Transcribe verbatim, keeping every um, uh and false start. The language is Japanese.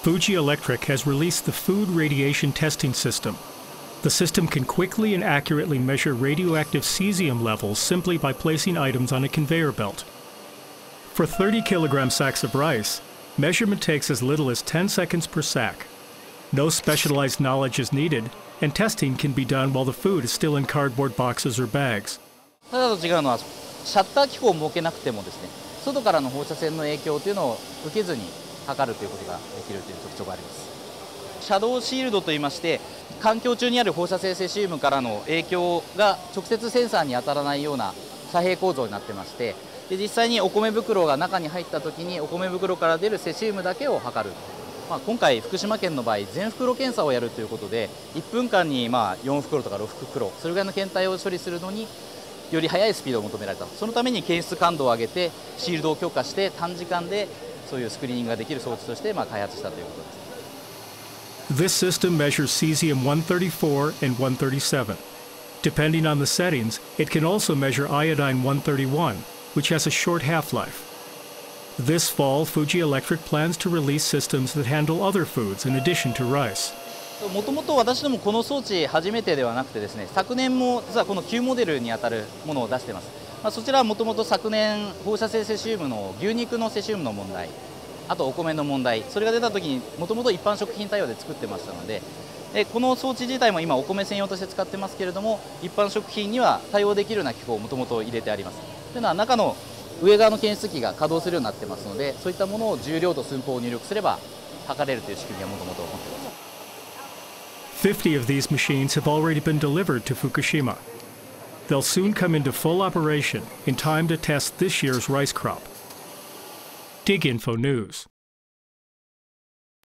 Fuji Electric has released the Food Radiation Testing System. The system can quickly and accurately measure radioactive cesium levels simply by placing items on a conveyor belt. For thirty kilogram sacks of rice, measurement takes as little as ten seconds per sack. No specialized knowledge is needed, and testing can be done while the food is still in cardboard boxes or bags. ただと違うのは、シャッター機構を設けなくてもですね、外からの放射線の影響というのを受けずに測るということができるという特徴があります。シャドウシールドといいまして、環境中にある放射性セシウムからの影響が直接センサーに当たらないような遮蔽構造になってまして、で実際にお米袋が中に入った時にお米袋から出るセシウムだけを測る。まあ、今回福島県の場合全袋検査をやるということで、いっぷんかんにまあよん袋とかろく袋それぐらいの検体を処理するのにより速いスピードを求められた。そのために検出感度を上げてシールドを強化して短時間でそういうスクリーニングができる装置としてまあ開発したということです。 This system measures cesium one thirty-four and one thirty-seven. Depending on the settings, it can also measure iodine one thirty-one, which has a short half-life. This fall, Fuji Electric plans to release systems that handle other foods in addition to rice. もともと私どもこの装置初めてではなくてですね、昨年も実はこの旧モデルにあたるものを出しています。まあ、そちらはもともと昨年放射性セシウムの牛肉のセシウムの問題、あとお米の問題、それが出た時にもともと一般食品対応で作ってましたので、でこの装置自体も今お米専用として使ってますけれども、一般食品には対応できるような機構をもともと入れてあります。というのは中の上側の検出機が稼働するようになってますので、そういったものを重量と寸法を入力すれば測れるという仕組みがもともと持っています。 fifty of these machines have already been delivered to Fukushima. They'll soon come into full operation in time to test this year's rice crop. DigInfo News.